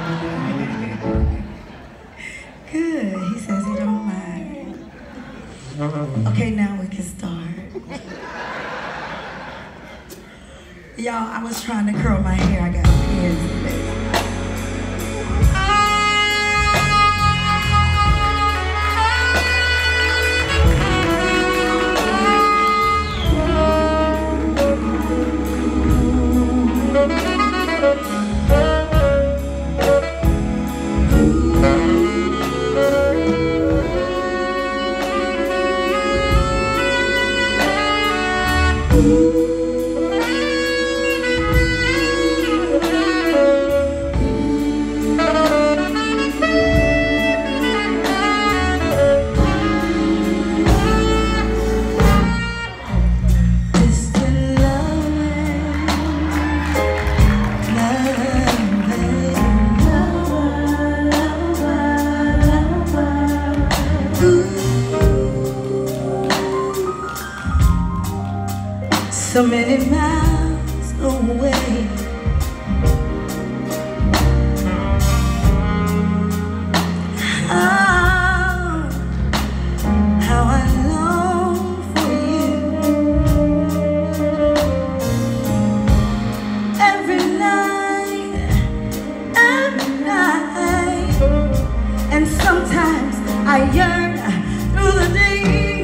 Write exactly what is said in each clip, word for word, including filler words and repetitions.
Good. He says he don't mind. Okay, now we can start. Y'all, I was trying to curl my hair. I got pins in it. So many miles away, oh, how I long for you. Every night, every night, and sometimes I yearn through the day.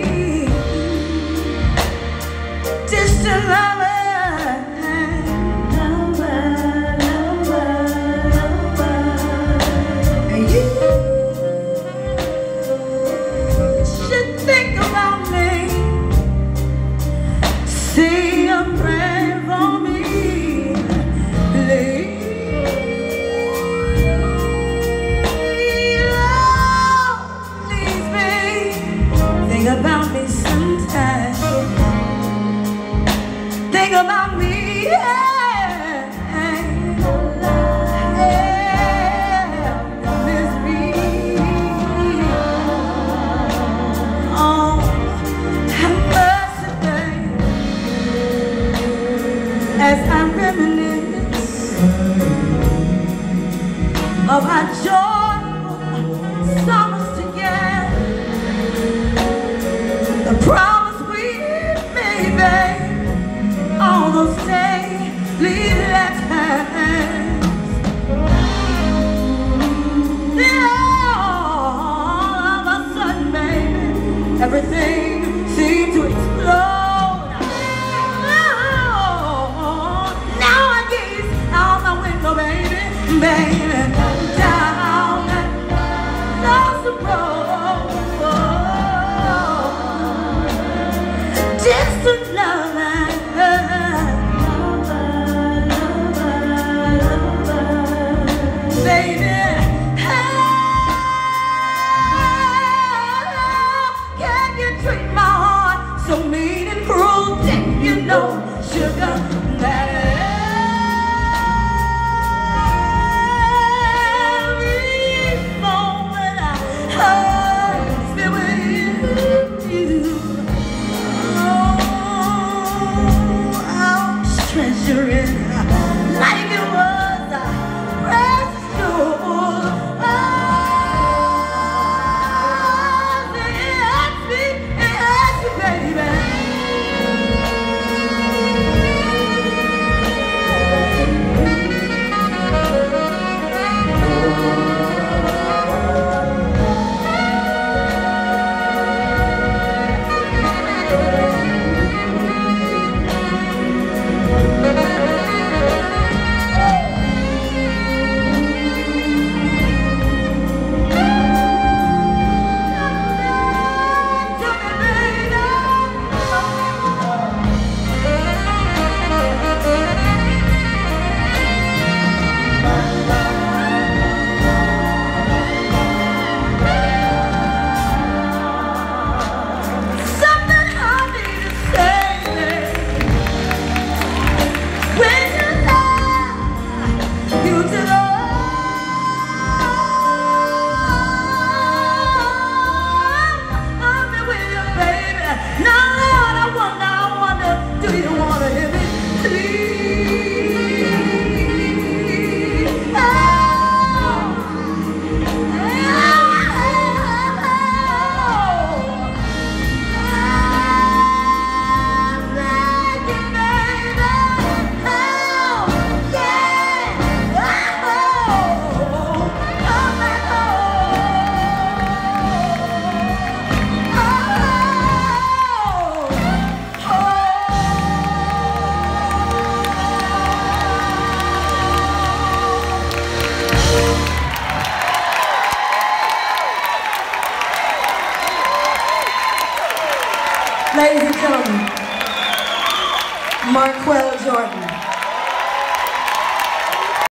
Distant lover, lover, lover, lover. You should think about me. Say a prayer for me, please. Oh, please, babe, think about me sometime. Think about me, yeah, yeah, miss me. Oh, have mercy, babe, as I reminisce of our joyful summers together, the promise we made, babe. All those daily letters, then all of a sudden, baby, everything seemed to explode. Oh, now I gaze out my window, baby, baby, down that lonesome road. Distant love. Sugar, that every Ladies and gentlemen, Marqueal Jordan.